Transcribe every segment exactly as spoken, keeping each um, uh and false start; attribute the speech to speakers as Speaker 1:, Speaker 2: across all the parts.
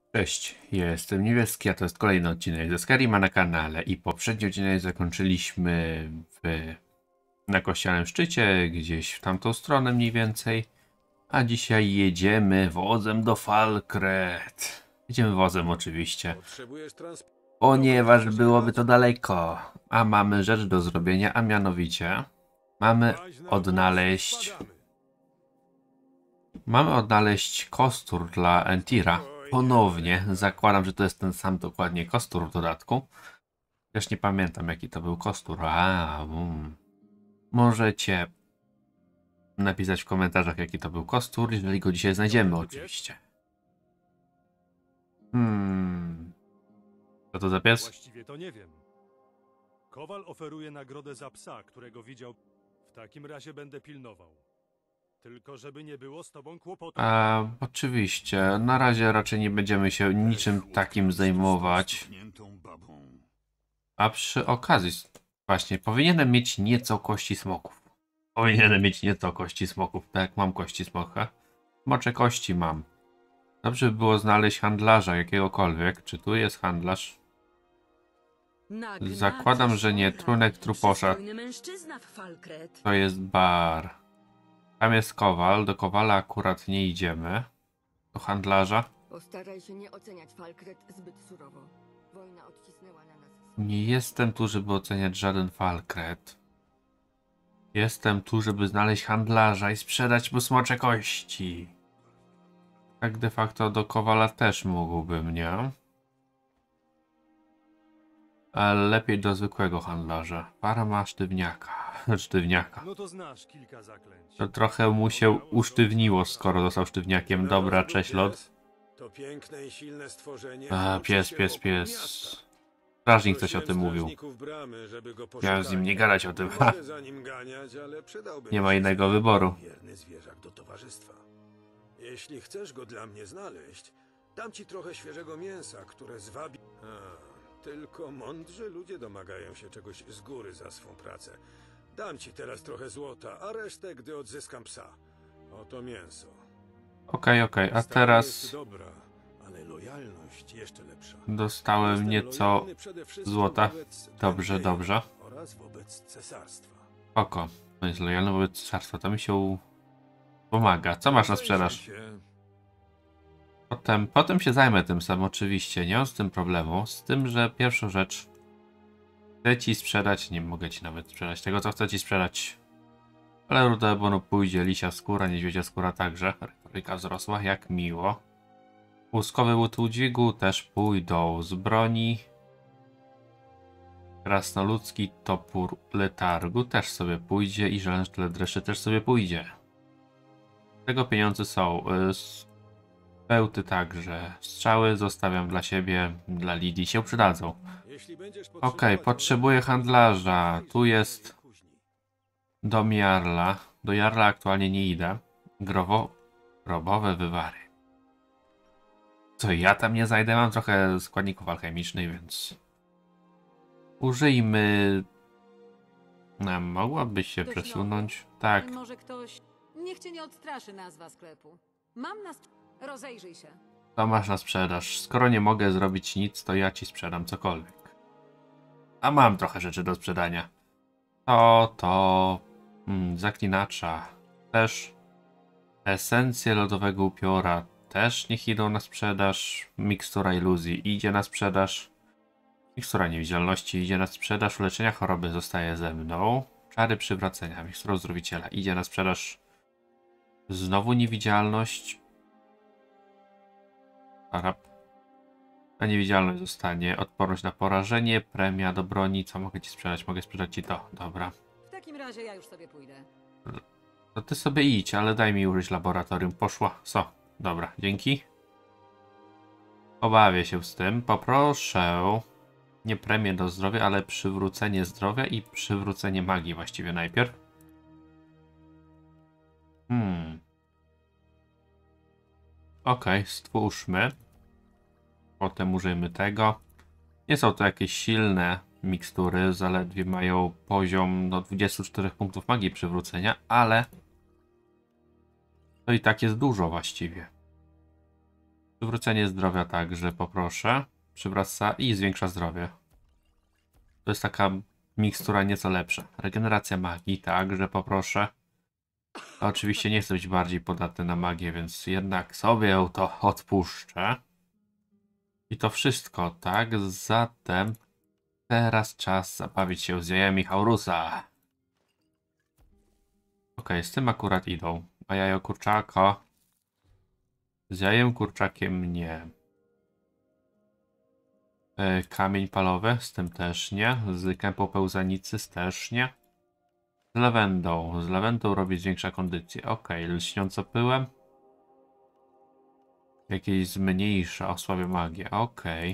Speaker 1: Cześć, jestem Niebieski, a to jest kolejny odcinek ze Skyrima na kanale i poprzedni odcinek zakończyliśmy w, na Kościelnym Szczycie, gdzieś w tamtą stronę mniej więcej, a dzisiaj jedziemy wozem do Falkreath. Jedziemy wozem oczywiście, ponieważ byłoby to daleko, a mamy rzecz do zrobienia, a mianowicie mamy odnaleźć, mamy odnaleźć kostur dla Entira. Ponownie, zakładam, że to jest ten sam dokładnie kostur w dodatku. Też nie pamiętam, jaki to był kostur. A, um. Możecie napisać w komentarzach, jaki to był kostur, jeżeli go dzisiaj znajdziemy oczywiście. Hmm. Co to za pies?
Speaker 2: Właściwie to nie wiem. Kowal oferuje nagrodę za psa, którego widział. W takim razie będę pilnował. Tylko żeby nie było z tobą kłopotu.
Speaker 1: A, oczywiście. Na razie raczej nie będziemy się niczym takim zajmować. A przy okazji, właśnie, powinienem mieć nieco kości smoków. Powinienem mieć nieco kości smoków, tak jak mam kości smoka. Mocze kości mam. Dobrze by było znaleźć handlarza jakiegokolwiek. Czy tu jest handlarz? Zakładam, że nie. Trunek truposza. To jest bar. Tam jest kowal. Do kowala akurat nie idziemy. Do handlarza.
Speaker 3: Postaraj się nie oceniać Falkreath zbyt surowo. Wojna odcisnęła na nas.
Speaker 1: Nie jestem tu, żeby oceniać żaden Falkreath. Jestem tu, żeby znaleźć handlarza i sprzedać mu smocze kości. Tak de facto do kowala też mógłbym, nie? Ale lepiej do zwykłego handlarza. Farma sztywniaka. Sztywniaka.
Speaker 2: No to znasz kilka zaklęć.
Speaker 1: To trochę mu się usztywniło, skoro został sztywniakiem. Dobra, cześć lot.
Speaker 4: To piękne i silne stworzenie.
Speaker 1: A, pies, pies, pies. Strażnik coś o tym mówił.
Speaker 4: Bramy, żeby go
Speaker 1: Miałem z nim nie gadać o tym.
Speaker 4: Nie
Speaker 1: Ha.
Speaker 4: mogę za nim ganiać, ale przydałby
Speaker 1: Nie
Speaker 4: mi
Speaker 1: ma
Speaker 4: się
Speaker 1: innego
Speaker 4: zwykły,
Speaker 1: wyboru.
Speaker 4: Wierny zwierzak do towarzystwa. Jeśli chcesz go dla mnie znaleźć, dam ci trochę świeżego mięsa, które zwabi... A, tylko mądrzy ludzie domagają się czegoś z góry za swą pracę. Dam ci teraz trochę złota, a resztę, gdy odzyskam psa. Oto mięso.
Speaker 1: Okej, okej, a
Speaker 4: Stara
Speaker 1: teraz
Speaker 4: jest dobra, ale lojalność jeszcze lepsza.
Speaker 1: dostałem
Speaker 4: Jestem
Speaker 1: nieco
Speaker 4: lojalny przede wszystkim
Speaker 1: złota.
Speaker 4: wobec
Speaker 1: Dobrze,
Speaker 4: Tengeja
Speaker 1: dobrze.
Speaker 4: oraz wobec cesarstwa.
Speaker 1: Oko. To jest lojalny wobec cesarstwa. To mi się u... pomaga. Co masz na sprzedaż?
Speaker 4: Się.
Speaker 1: Potem, potem się zajmę tym sam oczywiście. Nie mam z tym problemu. Z tym, że pierwszą rzecz chcę ci sprzedać. Nie mogę ci nawet sprzedać tego, co chcę ci sprzedać. Ale ruda bonu pójdzie. Lisia skóra, niedźwiedzia skóra także. Retoryka wzrosła. Jak miło. Łuskowy łód udźwigu też pójdą. Z broni. Krasnoludzki topór letargu też sobie pójdzie i żeleń sztylet dreszczy też sobie pójdzie. Z tego pieniądze są. Pełty także. Strzały zostawiam dla siebie, dla Lidii się przydadzą. Okej, potrzebuję handlarza. Tu jest dom Jarla. Do Jarla aktualnie nie idę. Growo... Grobowe wywary. Co, ja tam nie zajdę? Mam trochę składników alchemicznych, więc... Użyjmy... No, mogłaby się
Speaker 5: Ktoś
Speaker 1: przesunąć. Tak.
Speaker 5: Może ktoś... Niech cię nie odstraszy nazwa sklepu. Mam nas... Rozejrzyj się.
Speaker 1: To masz na sprzedaż. Skoro nie mogę zrobić nic, to ja ci sprzedam cokolwiek. A mam trochę rzeczy do sprzedania. To, to... Hmm, zaklinacza. Też. Esencje lodowego upiora. Też niech idą na sprzedaż. Mikstura iluzji idzie na sprzedaż. Mikstura niewidzialności idzie na sprzedaż. Uleczenia choroby zostaje ze mną. Czary przywracenia. Mikstura uzdrowiciela idzie na sprzedaż. Znowu niewidzialność. Arab. A niewidzialność zostanie. Odporność na porażenie. Premia do broni. Co mogę ci sprzedać? Mogę sprzedać ci to. Dobra.
Speaker 5: W takim razie ja już sobie pójdę.
Speaker 1: To ty sobie idź, ale daj mi użyć laboratorium. Poszła. Co? Dobra, dzięki. Obawię się z tym. Poproszę nie premię do zdrowia, ale przywrócenie zdrowia i przywrócenie magii właściwie najpierw. Hmm. Okej, okay, stwórzmy. Potem użyjmy tego. Nie są to jakieś silne mikstury, zaledwie mają poziom do dwudziestu czterech punktów magii przywrócenia, ale to i tak jest dużo właściwie. Przywrócenie zdrowia także poproszę. Przywraca i zwiększa zdrowie. To jest taka mikstura nieco lepsza. Regeneracja magii także poproszę. A oczywiście nie chcę być bardziej podatny na magię, więc jednak sobie to odpuszczę. I to wszystko, tak? Zatem teraz czas zabawić się z jajami Haurusa. Okej, z tym akurat idą. A jajo kurczaka? Z jajem kurczakiem nie. E, kamień palowy? Z tym też nie. Z kępą pełzanicy? Też nie. Z lawendą. Z lawendą robi zwiększa kondycję. Okej, lśniąco pyłem. Jakieś zmniejsza, osłabia magię. Okej.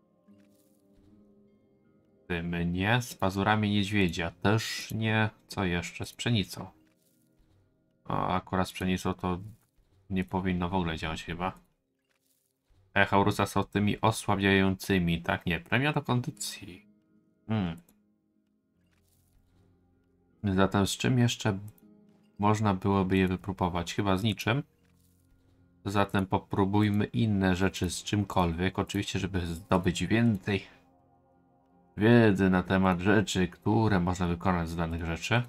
Speaker 1: Tym nie. Z pazurami niedźwiedzia też nie. Co jeszcze? Z pszenicą. O, akurat z pszenicą to nie powinno w ogóle działać chyba. E, Haurusa są tymi osłabiającymi, tak? Nie, premia do kondycji. Hmm. Zatem z czym jeszcze można byłoby je wypróbować? Chyba z niczym. Zatem popróbujmy inne rzeczy z czymkolwiek. Oczywiście, żeby zdobyć więcej wiedzy na temat rzeczy, które można wykonać z danych rzeczy.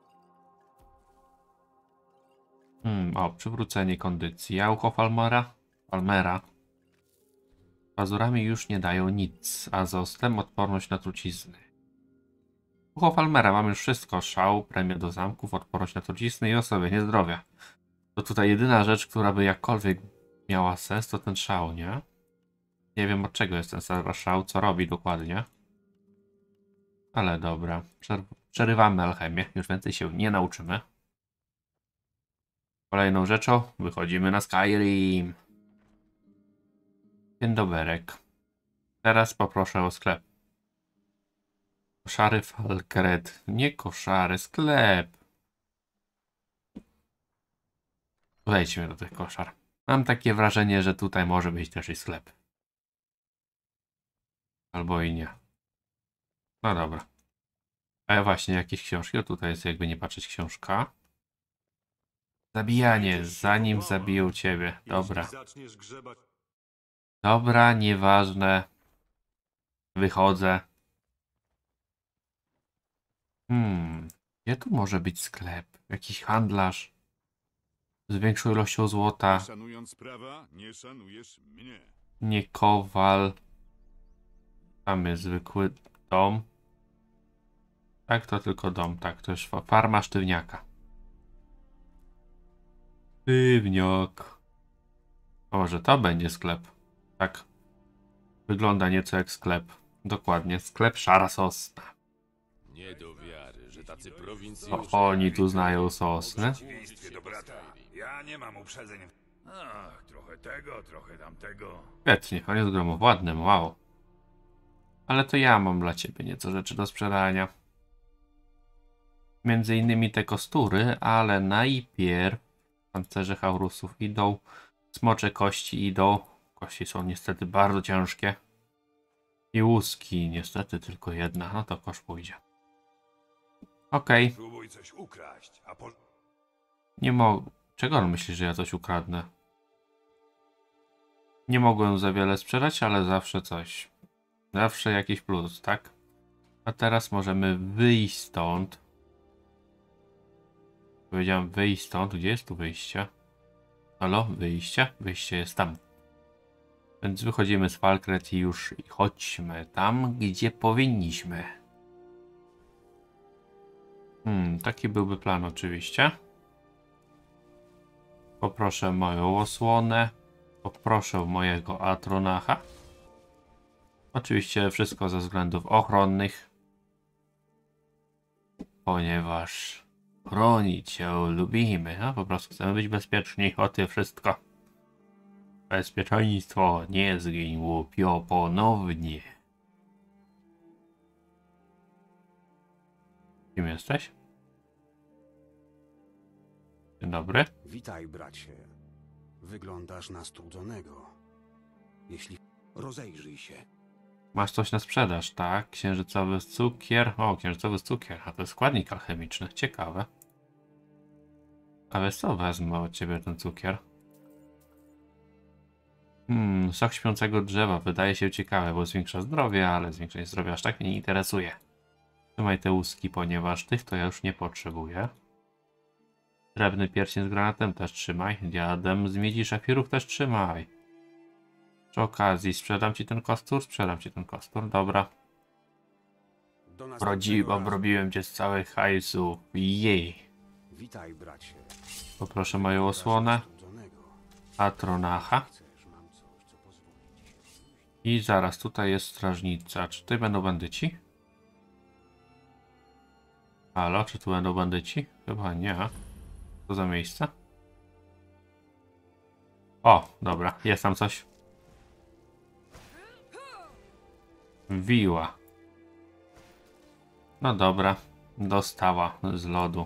Speaker 1: Hmm, o, przywrócenie kondycji. Jaucho Falmera. Falmera. Pazurami już nie dają nic, a z ostem odporność na trucizny. Ucho Falmera, mam już wszystko. Szał, premia do zamków, odporność na trucizny i osłabienie zdrowia. To tutaj jedyna rzecz, która by jakkolwiek miała sens, to ten szał, nie? Nie wiem, od czego jest ten szał, co robi dokładnie. Ale dobra. Przer przerywamy alchemię. Już więcej się nie nauczymy. Kolejną rzeczą wychodzimy na Skyrim. Dzień doberek. Teraz poproszę o sklep. Koszary Falkret. Nie koszary, sklep. Wejdźmy do tych koszar. Mam takie wrażenie, że tutaj może być też i sklep. Albo i nie. No dobra. A właśnie, jakieś książki. O, tutaj jest, jakby nie patrzeć, książka. Zabijanie, zanim zabiją ciebie. Dobra.
Speaker 2: Jeśli zaczniesz grzebać...
Speaker 1: Dobra, nieważne. Wychodzę. Hmm. Gdzie tu może być sklep? Jakiś handlarz? Z większą ilością złota.
Speaker 6: Szanując prawa, nie szanujesz mnie.
Speaker 1: Nie kowal. Tam jest zwykły dom. Tak, to tylko dom. Tak, to jest farma sztywniaka. Sztywniak. A może to będzie sklep? Tak. Wygląda nieco jak sklep. Dokładnie. Sklep Szara Sosna.
Speaker 6: Nie do wiary, że tacy
Speaker 1: O,
Speaker 6: prowincjusze...
Speaker 1: oni tu znają sosny.
Speaker 7: przeciwieństwie do brata. Ja nie mam uprzedzeń. Ach, trochę tego, trochę tamtego.
Speaker 1: Świetnie, on jest gromowładnym, wow. Ale to ja mam dla ciebie nieco rzeczy do sprzedania. Między innymi te kostury, ale najpierw pancerze Haurusów idą, smocze kości idą. Kości są niestety bardzo ciężkie. I łuski, niestety tylko jedna, no to kosz pójdzie. Okej, okay.
Speaker 7: Próbuj coś ukraść, a po...
Speaker 1: Nie mogę. Czego on myśli, że ja coś ukradnę? Nie mogłem za wiele sprzedać, ale zawsze coś. Zawsze jakiś plus, tak? A teraz możemy wyjść stąd. Powiedziałem wyjść stąd. Gdzie jest tu wyjście? Halo? Wyjście? Wyjście jest tam. Więc wychodzimy z Falkret i już chodźmy tam, gdzie powinniśmy. Hmm, taki byłby plan oczywiście. Poproszę moją osłonę. Poproszę mojego Atronacha. Oczywiście wszystko ze względów ochronnych. Ponieważ chronić się lubimy. No, po prostu chcemy być bezpieczni. O ty wszystko. Bezpieczeństwo. Nie zgiń łupio ponownie. Kim jesteś? Dzień dobry.
Speaker 8: Witaj, bracie. Wyglądasz na strudzonego. Jeśli... Rozejrzyj się.
Speaker 1: Masz coś na sprzedaż, tak? Księżycowy cukier. O, księżycowy cukier. A to jest składnik alchemiczny. Ciekawe. A wiesz co? Wezmę od ciebie ten cukier. Hmm, sok śpiącego drzewa wydaje się ciekawe, bo zwiększa zdrowie, ale zwiększenie zdrowia aż tak mnie nie interesuje. Trzymaj te łuski, ponieważ tych to ja już nie potrzebuję. Srebrny pierścień z granatem też trzymaj. Diadem z miedzi szafirów też trzymaj. Przy okazji sprzedam ci ten kostur? Sprzedam ci ten kostur, dobra.
Speaker 8: Do następnego
Speaker 1: Rodziwo,
Speaker 8: razu.
Speaker 1: obrobiłem cię z całych hajsu. Jej.
Speaker 8: Witaj, bracie.
Speaker 1: Poproszę moją osłonę.
Speaker 8: Strudzonego.
Speaker 1: Atronacha.
Speaker 8: Chcesz, mam coś, co pozwoli ci się później.
Speaker 1: I zaraz, tutaj jest strażnica. Czy tutaj będą bandyci? Halo, czy tu będą bandyci? Chyba nie. Co za miejsce? O, dobra, jest tam coś. Wiła. No dobra, dostała z lodu.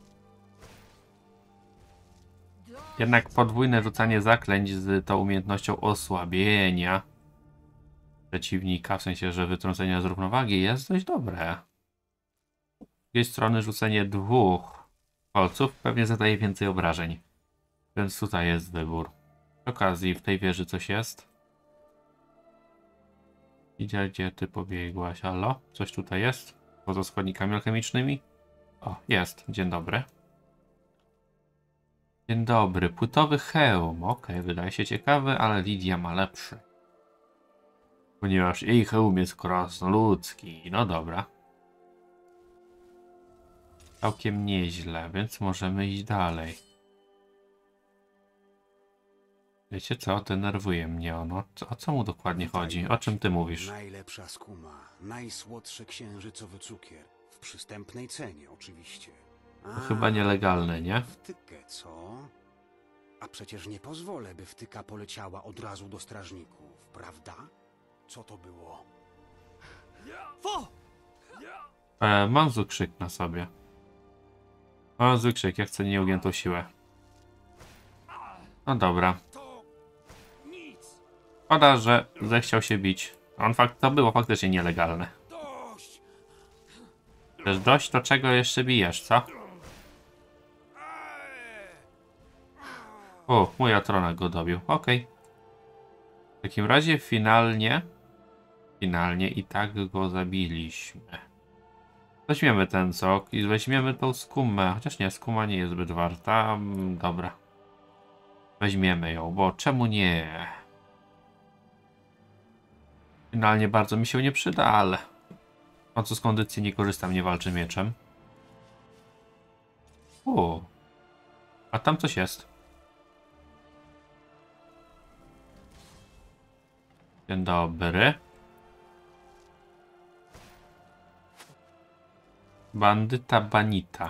Speaker 1: Jednak podwójne rzucanie zaklęć z tą umiejętnością osłabienia przeciwnika, w sensie, że wytrącenia z równowagi jest dość dobre. Z drugiej strony rzucenie dwóch kolców pewnie zadaje więcej obrażeń. Więc tutaj jest wybór. Przy okazji w tej wieży coś jest. Idzie, gdzie ty pobiegłaś? Halo? Coś tutaj jest? Poza składnikami alchemicznymi? O, jest. Dzień dobry. Dzień dobry. Płytowy hełm. Okej, wydaje się ciekawy, ale Lidia ma lepszy. Ponieważ jej hełm jest krasnoludzki. No dobra. Całkiem nieźle, więc możemy iść dalej. Wiecie co? Denerwuje mnie ono. Co, o co mu dokładnie chodzi? O czym ty mówisz?
Speaker 8: Najlepsza skuma, najsłodszy księżycowy cukier. W przystępnej cenie, oczywiście.
Speaker 1: To chyba nielegalne, nie?
Speaker 8: Wtykę, co? A przecież nie pozwolę, by wtyka poleciała od razu do strażników, prawda? Co to było?
Speaker 1: E, mam zły krzyk na sobie. Mam zły krzyk, ja chcę nieugiętą siłę. No dobra. Szkoda, że zechciał się bić. On fakt, to było faktycznie nielegalne. Też dość, to czego jeszcze bijesz, co? O, mój Atrona go dobił. Okej. W takim razie finalnie... Finalnie i tak go zabiliśmy. Weźmiemy ten sok i weźmiemy tą skumę. Chociaż nie, skuma nie jest zbyt warta. Mm, Dobra. Weźmiemy ją, bo czemu nie? Finalnie bardzo mi się nie przyda, ale... Po co z kondycji nie korzystam, nie walczę mieczem. O, a tam coś jest. Dzień dobry. Bandyta Banita.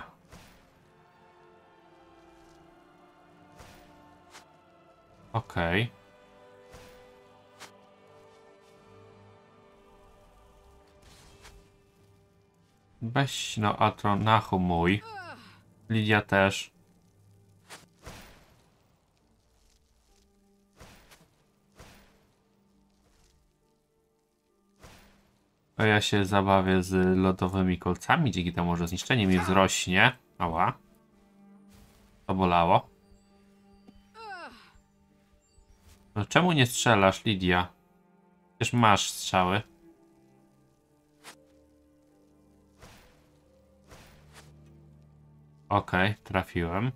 Speaker 1: Okej. Okay. Weź no Atronachu mój. Lidia też. A ja się zabawię z lodowymi kolcami, dzięki temu może zniszczenie mi wzrośnie. Ała. To bolało. No czemu nie strzelasz, Lidia? Przecież masz strzały. Okej, okay, trafiłem.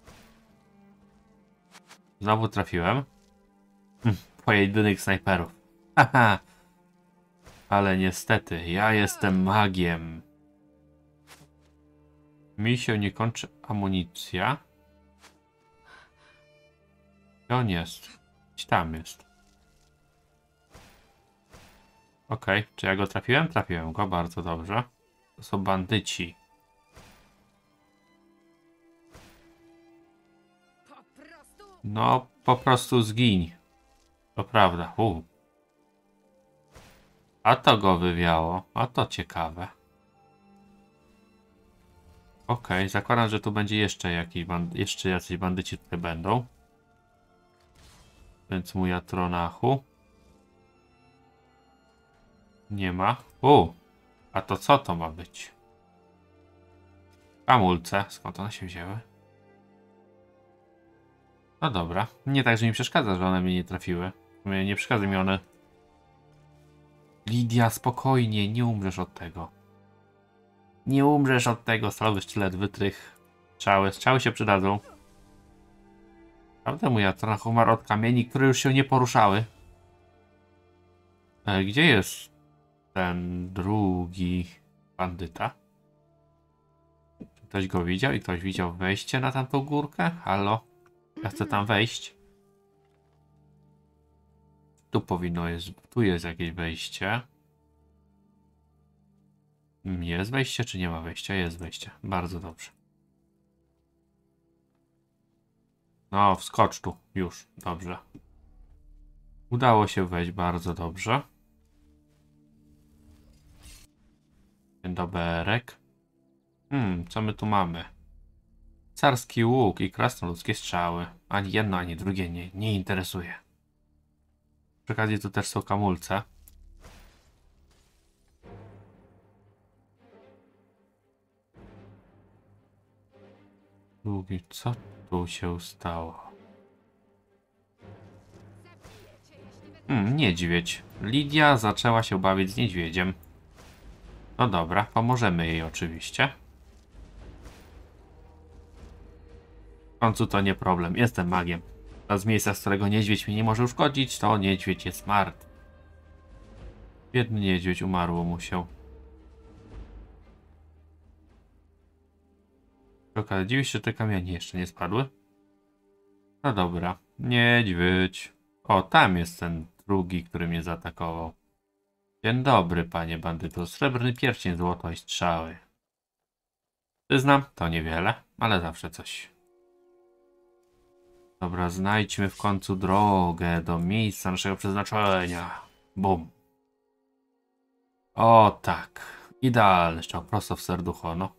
Speaker 1: Znowu trafiłem. Hm, pojedynek snajperów. Haha. Ale niestety, ja jestem magiem. Mi się nie kończy amunicja. Gdzie on jest? Gdzieś tam jest. Okej, okay. Czy ja go trafiłem? Trafiłem go, bardzo dobrze. To są bandyci. No, po prostu zgiń. To prawda. U. A to go wywiało. A to ciekawe. Okej, okay, zakładam, że tu będzie jeszcze jakiś band jeszcze jacyś bandyci tutaj będą. Więc mój Atronachu. Nie ma. U. A to co to ma być? Hamulce. Skąd one się wzięły? No dobra. Nie tak, że mi przeszkadza, że one mnie nie trafiły. Mnie nie przeszkadza mi one. Lidia, spokojnie, nie umrzesz od tego. Nie umrzesz od tego, stalowy sztylet, wytrych. Strzały, strzały się przydadzą. Prawda, mój Atrach umarł od kamieni, które już się nie poruszały. E, gdzie jest ten drugi bandyta? Ktoś go widział i ktoś widział wejście na tamtą górkę? Halo? Ja chcę tam wejść. Tu powinno jest, tu jest jakieś wejście. Jest wejście, czy nie ma wejścia? Jest wejście. Bardzo dobrze. No, wskocz tu. Już. Dobrze. Udało się wejść bardzo dobrze. Dzień doberek. Hmm, co my tu mamy? Carski łuk i krasnoludzkie strzały. Ani jedno, ani drugie nie, nie interesuje. Przy okazji tu też są kamulce. Długi, co tu się stało? Hmm, niedźwiedź. Lidia zaczęła się bawić z niedźwiedziem. No dobra, pomożemy jej oczywiście. W końcu to nie problem, jestem magiem. A z miejsca, z którego niedźwiedź mi nie może uszkodzić, to niedźwiedź jest martwy. Biedny niedźwiedź, umarło mu się. Okej, dziwisz się, że te kamienie jeszcze nie spadły? No dobra, niedźwiedź. O, tam jest ten drugi, który mnie zaatakował. Dzień dobry, panie bandyto. Srebrny pierścień, złoto i strzały. Przyznam, to niewiele, ale zawsze coś. Dobra, znajdźmy w końcu drogę do miejsca naszego przeznaczenia. Bum. O tak. Idealny strzał, prosto w serducho, no.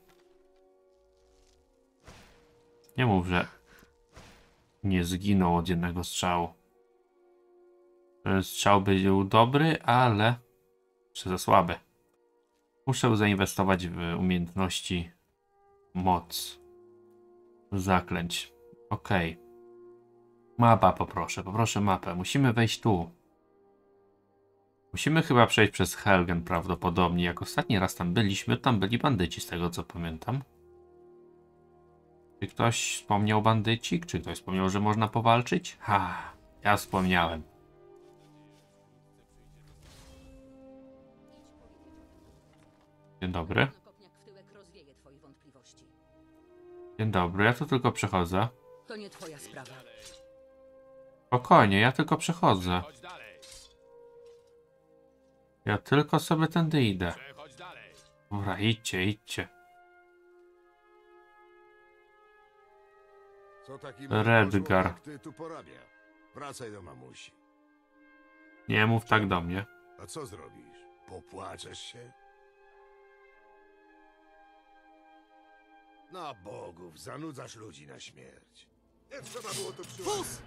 Speaker 1: Nie mów, że nie zginął od jednego strzału. Ten strzał był dobry, ale jeszcze za słaby. Muszę zainwestować w umiejętności moc. Zaklęć. Okej. Okay. Mapa poproszę, poproszę mapę. Musimy wejść tu. Musimy chyba przejść przez Helgen prawdopodobnie. Jak ostatni raz tam byliśmy, tam byli bandyci z tego co pamiętam. Czy ktoś wspomniał bandycik? Czy ktoś wspomniał, że można powalczyć? Ha, ja wspomniałem. Dzień dobry. Dzień dobry, ja tu tylko przechodzę.
Speaker 5: To nie twoja sprawa.
Speaker 1: Spokojnie, ja tylko przechodzę. Ja tylko sobie tędy idę. Dobra, idźcie, idźcie.
Speaker 9: Co taki
Speaker 1: Redgar.
Speaker 9: człowiek ty tu porabia? Wracaj do mamusi.
Speaker 1: Nie mów tak do mnie.
Speaker 9: A co zrobisz? Popłaczesz się? Na bogów, zanudzasz ludzi na śmierć. Nie trzeba było to przyjąć.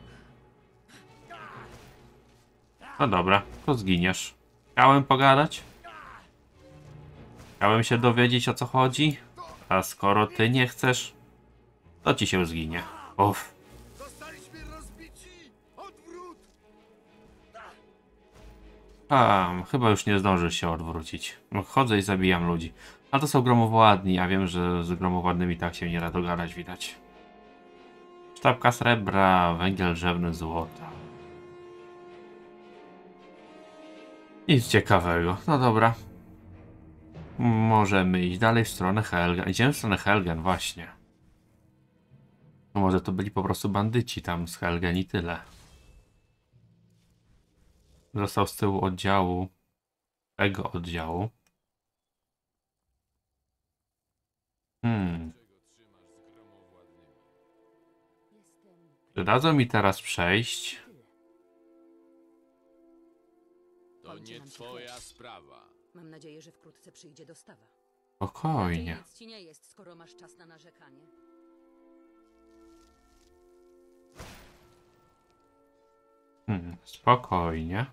Speaker 1: No dobra, to zginiesz. Chciałem pogadać? Chciałem się dowiedzieć, o co chodzi? A skoro ty nie chcesz, to ci się zginie. Uff.
Speaker 9: Zostaliśmy rozbici! Odwrót!
Speaker 1: A, chyba już nie zdążysz się odwrócić. Chodzę i zabijam ludzi. A to są gromowładni, a wiem, że z gromowładnymi tak się nie da dogadać, widać. Sztabka srebra, węgiel drzewny, złota. Nic ciekawego. No dobra. Możemy iść dalej w stronę Helgen. Idziemy w stronę Helgen, właśnie. No może to byli po prostu bandyci tam z Helgen i tyle. Został z tyłu oddziału. Tego oddziału. Hmm. Czy dadzą mi teraz przejść?
Speaker 6: To nie twoja sprawa.
Speaker 5: Mam nadzieję, że wkrótce przyjdzie dostawa.
Speaker 1: Spokojnie.
Speaker 5: Nic ci nie jest, skoro masz czas na narzekanie.
Speaker 1: Hmm, spokojnie.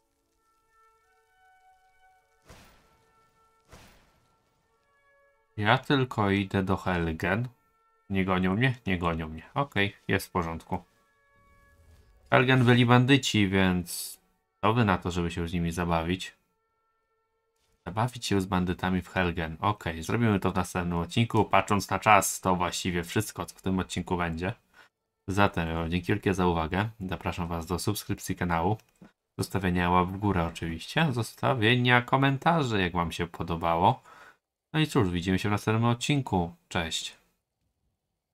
Speaker 1: Ja tylko idę do Helgen. Nie gonią mnie? Nie gonią mnie. Okej, okay, jest w porządku. Helgen byli bandyci, więc To wy na to, żeby się z nimi zabawić. Zabawić się z bandytami w Helgen. Ok, zrobimy to w następnym odcinku. Patrząc na czas, to właściwie wszystko, co w tym odcinku będzie. Zatem dzięki wielkie za uwagę. Zapraszam was do subskrypcji kanału. Zostawienia łap w górę oczywiście. Zostawienia komentarzy, jak wam się podobało. No i cóż, widzimy się w następnym odcinku. Cześć.